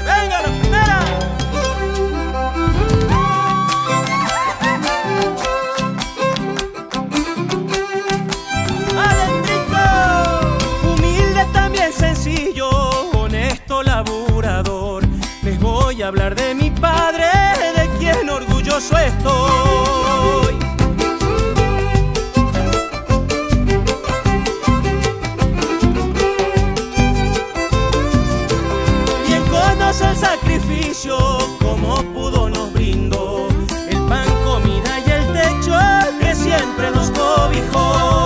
venga la primera. Humilde, también sencillo, honesto, laburador. Les voy a hablar de mi padre, de quien orgulloso estoy. Bien conoce el sacrificio, como pudo nos brindó el pan, comida y el techo que siempre nos cobijó.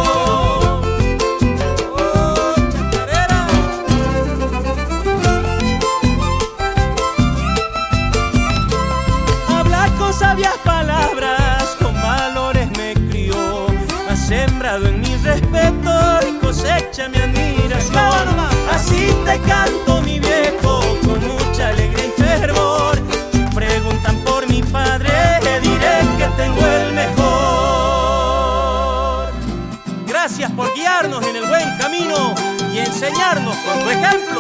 Sabias palabras, con valores me crió, ha sembrado en mi respeto y cosecha mi admiración. Así te canto, mi viejo, con mucha alegría y fervor. Si preguntan por mi padre, diré que tengo el mejor. Gracias por guiarnos en el buen camino y enseñarnos con tu ejemplo.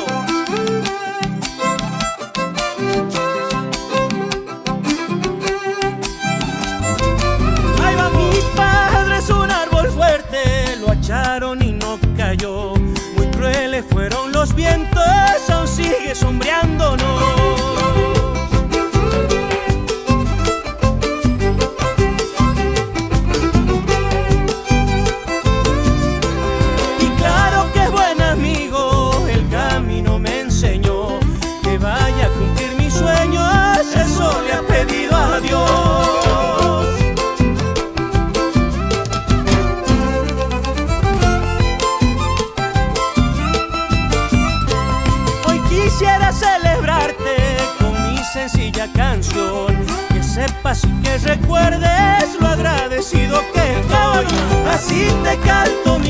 Y no cayó, muy crueles fueron los vientos, aún sigue sombreándonos. Y claro que es buen amigo, el camino me enseñó que vaya a cumplir mis sueños, eso le ha pedido a Dios. Quisiera celebrarte con mi sencilla canción, que sepas y que recuerdes lo agradecido que estoy. Así te canto,